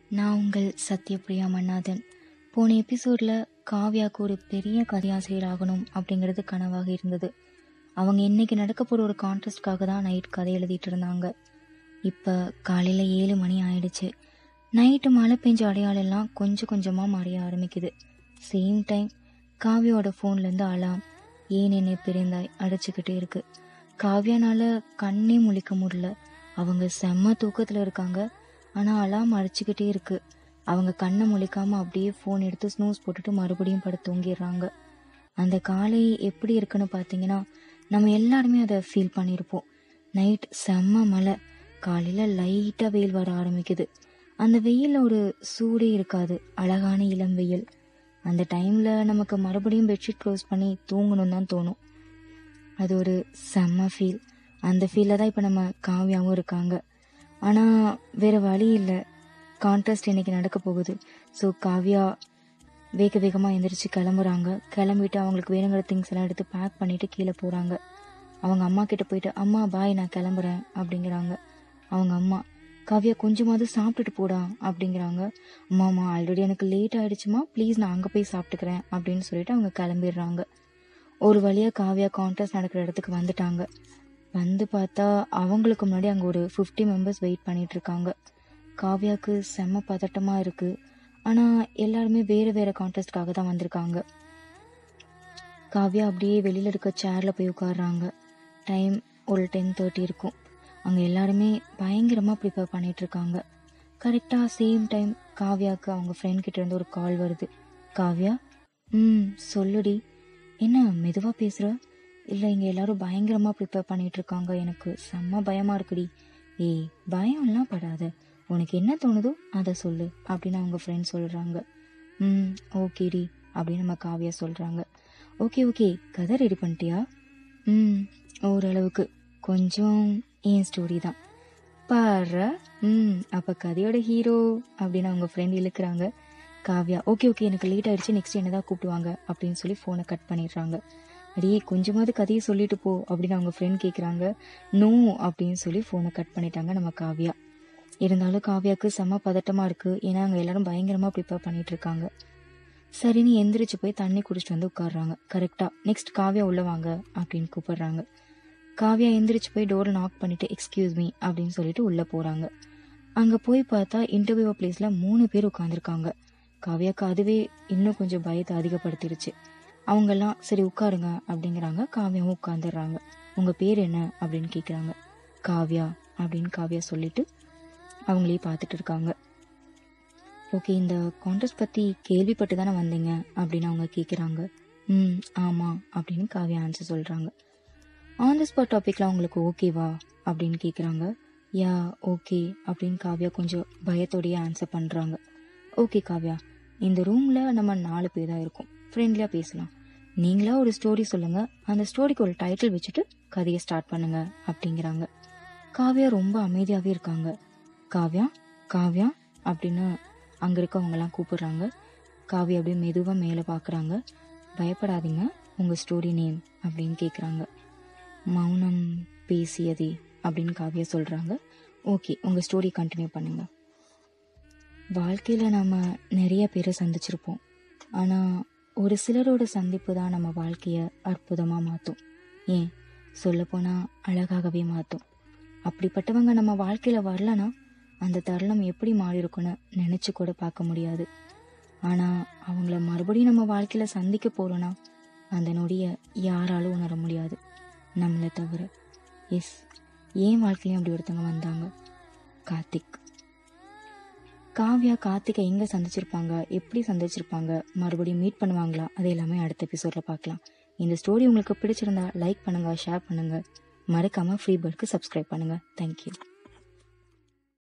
நான் உங்கள் சத்யபிரியா மன்னாதன். போன எபிசோடில் காவ்யாவுக்கு ஒரு பெரிய கதையாசிரியர் ஆகணும் அப்படிங்கிறது கனவாக இருந்தது. அவங்க இன்னைக்கு நடக்க போகிற ஒரு கான்டெஸ்ட்காக தான் நைட் கதை எழுதிட்டு இருந்தாங்க. இப்போ காலையில் 7 மணி ஆயிடுச்சு. நைட்டு மழை பெஞ்ச அடையாளெல்லாம் கொஞ்சம் கொஞ்சமாக மறைய ஆரம்பிக்குது. சேம் டைம் காவ்யாவோட ஃபோன்லேருந்து அலாம் ஏன் என்னை பிரிந்தாய் அடிச்சுக்கிட்டே இருக்கு. காவ்யானால கண்ணே முழிக்க முடியல. அவங்க செம்ம தூக்கத்தில் இருக்காங்க. ஆனால் அலாம் அடிச்சுக்கிட்டே இருக்கு. அவங்க கண்ணை முழிக்காம அப்படியே ஃபோன் எடுத்து ஸ்னூஸ் போட்டுட்டு மறுபடியும் படுத்து தூங்கிடுறாங்க. அந்த காலை எப்படி இருக்குன்னு பார்த்தீங்கன்னா, நம்ம எல்லாருமே அதை ஃபீல் பண்ணியிருப்போம். நைட் செம்ம மழை, காலையில் லைட்டாக வெயில் வர ஆரம்பிக்குது. அந்த வெயிலில் ஒரு சூடே இருக்காது, அழகான இளம் வெயில். அந்த டைமில் நமக்கு மறுபடியும் பெட்ஷீட் க்ளோஸ் பண்ணி தூங்கணும் தான் தோணும். அது ஒரு செம்ம ஃபீல். அந்த ஃபீலில் தான் இப்போ நம்ம காவ்யாவும் இருக்காங்க. ஆனால் வேறு வழி இல்லை, கான்டெஸ்ட் இன்னைக்கு நடக்க போகுது. ஸோ காவ்யா வேகமாக எந்திரிச்சு கிளம்புறாங்க. கிளம்பிட்டு அவங்களுக்கு வேணுங்கிற திங்ஸ் எல்லாம் எடுத்து பேக் பண்ணிட்டு கீழே போகிறாங்க. அவங்க அம்மா கிட்ட போயிட்டு, அம்மா பாய் நான் கிளம்புறேன் அப்படிங்கிறாங்க. அவங்க அம்மா, காவ்யா கொஞ்சமாவது சாப்பிட்டுட்டு போடா அப்படிங்கிறாங்க. அம்மாம்மா ஆல்ரெடி எனக்கு லேட் ஆகிடுச்சுமா, ப்ளீஸ் நான் அங்கே போய் சாப்பிட்டுக்கிறேன் அப்படின்னு சொல்லிட்டு அவங்க கிளம்பிடுறாங்க. ஒரு வழியாக காவ்யா கான்டெஸ்ட் நடக்கிற இடத்துக்கு வந்துட்டாங்க. வந்து பார்த்தா அவங்களுக்கு முன்னாடி அங்கே ஒரு 50 மெம்பர்ஸ் வெயிட் பண்ணிட்டு இருக்காங்க. காவ்யாவுக்கு செம்ம பதட்டமாக இருக்குது. ஆனால் எல்லாருமே வேறு வேறு கான்டெஸ்ட்காக தான் வந்திருக்காங்க. காவ்யா அப்படியே வெளியில் இருக்க சேரில் போய் உட்காடுறாங்க. டைம் ஒரு 10:30 இருக்கும். அங்கே எல்லாருமே பயங்கரமாக ப்ரிப்பேர் பண்ணிகிட்ருக்காங்க. கரெக்டாக சேம் டைம் காவ்யாவுக்கு அவங்க ஃப்ரெண்ட் கிட்ட இருந்து ஒரு கால் வருது. காவ்யா, சொல்லுடி. என்ன மெதுவாக பேசுகிற? இல்லை, இங்கே எல்லாரும் பயங்கரமாக ப்ரிப்பேர் பண்ணிகிட்ருக்காங்க, எனக்கு செம்ம பயமாக இருக்குடி. ஏய், பயம்லாம் படாத, உனக்கு என்ன தோணுதோ அதை சொல்லு அப்படின்னு அவங்க ஃப்ரெண்ட் சொல்கிறாங்க. ஓகேடி அப்படின்னு நம்ம காவ்யா சொல்கிறாங்க. ஓகே, கதை ரெடி பண்ணிட்டியா? ஓரளவுக்கு, கொஞ்சம் என் ஸ்டோரி தான் பாரு. அப்போ கதையோட ஹீரோ அப்படின்னு அவங்க ஃப்ரெண்ட் இழுக்கிறாங்க. காவ்யா, ஓகே எனக்கு லேட் ஆகிடுச்சு, நெக்ஸ்ட் என்ன தான் கூப்பிடுவாங்க அப்படின்னு சொல்லி ஃபோனை கட் பண்ணிடுறாங்க. அடியே கொஞ்சமாவது கதையை சொல்லிட்டு போ அப்படின்னு அவங்க ஃப்ரெண்ட் கேட்குறாங்க. நோ அப்படின்னு சொல்லி ஃபோனை கட் பண்ணிட்டாங்க நம்ம காவ்யா. இருந்தாலும் காவ்யாவுக்கு செம்ம பதட்டமாக இருக்குது. ஏன்னா அங்கே எல்லாரும் பயங்கரமாக ப்ரிப்பேர் பண்ணிட்டு இருக்காங்க. சரின்னு எந்திரிச்சு போய் தண்ணி குடிச்சிட்டு வந்து உட்காடுறாங்க. கரெக்டாக நெக்ஸ்ட் காவ்யா உள்ள வாங்க அப்படின்னு கூப்பிடுறாங்க. காவ்யா எந்திரிச்சு போய் டோரை நாக் பண்ணிட்டு எக்ஸ்கியூஸ் மீ அப்படின்னு சொல்லிட்டு உள்ளே போகிறாங்க. அங்கே போய் பார்த்தா இன்டர்வியூ பிளேஸில் 3 பேர் உட்காந்துருக்காங்க. காவ்யாவுக்கு அதுவே இன்னும் கொஞ்சம் பயத்தை அதிகப்படுத்திடுச்சு. அவங்கெல்லாம் சரி உட்காருங்க அப்படிங்கிறாங்க. காவ்யாவும் உட்காந்துடுறாங்க. உங்கள் பேர் என்ன அப்படின்னு கேட்குறாங்க. காவ்யா அப்படின்னு காவ்யா சொல்லிட்டு அவங்களே பார்த்துட்டு இருக்காங்க. ஓகே, இந்த கான்டெஸ்ட் பற்றி கேள்விப்பட்டு தானே வந்தீங்க அப்படின்னு அவங்க கேட்குறாங்க. ஆமாம் அப்படின்னு காவ்யா ஆன்சர் சொல்கிறாங்க. ஆன் தி ஸ்பாட் டாப்பிக்கில் அவங்களுக்கு ஓகேவா அப்படின்னு கேட்குறாங்க. யா ஓகே அப்படின்னு காவ்யா கொஞ்சம் பயத்தோடையே ஆன்சர் பண்ணுறாங்க. ஓகே காவ்யா, இந்த ரூமில் நம்ம 4 பேர் தான் இருக்கோம், ஃப்ரெண்ட்லியாக பேசலாம். நீங்களா ஒரு ஸ்டோரி சொல்லுங்கள், அந்த ஸ்டோரிக்கு ஒரு டைட்டில் வச்சுட்டு கதையை ஸ்டார்ட் பண்ணுங்க அப்படிங்கிறாங்க. காவ்யா ரொம்ப அமைதியாகவே இருக்காங்க. காவ்யா அப்படின்னு அங்கே இருக்கவங்கெல்லாம் கூப்பிடுறாங்க. காவ்யா அப்படியே மெதுவாக மேலே பார்க்குறாங்க. பயப்படாதீங்க, உங்கள் ஸ்டோரி நேம் அப்படின்னு கேட்குறாங்க. மௌனம் பேசியதே அப்படின்னு காவ்யா சொல்கிறாங்க. ஓகே, உங்கள் ஸ்டோரி கண்டினியூ பண்ணுங்க. வாழ்க்கையில் நாம் நிறைய பேரை சந்திச்சிருப்போம். ஆனால் ஒரு சிலரோட சந்திப்பு தான் நம்ம வாழ்க்கையை அற்புதமாக மாற்றும். ஏன் சொல்லப்போனால் அழகாகவே மாற்றும். அப்படிப்பட்டவங்க நம்ம வாழ்க்கையில் வரலன்னா அந்த தருணம் எப்படி மாறி இருக்குன்னு நினச்சி கூட பார்க்க முடியாது. ஆனால் அவங்கள மறுபடியும் நம்ம வாழ்க்கையில் சந்திக்க போகிறோன்னா அந்த நொடியை யாராலும் உணர முடியாது, நம்மளை தவிர. எஸ், ஏன் வாழ்க்கையிலையும் அப்படி ஒருத்தவங்க வந்தாங்க, கார்த்திக். காவ்யா கார்த்திகை எங்கே சந்திச்சிருப்பாங்க, எப்படி சந்திச்சிருப்பாங்க, மறுபடியும் மீட் பண்ணுவாங்களா, அது எல்லாமே அடுத்த எபிசோடில் பார்க்கலாம். இந்த ஸ்டோரி உங்களுக்கு பிடிச்சிருந்தா லைக் பண்ணுங்கள், ஷேர் பண்ணுங்கள். மறக்காமல் ஃப்ரீ பேர்டுக்கு சப்ஸ்கிரைப் பண்ணுங்கள். தேங்க்யூ.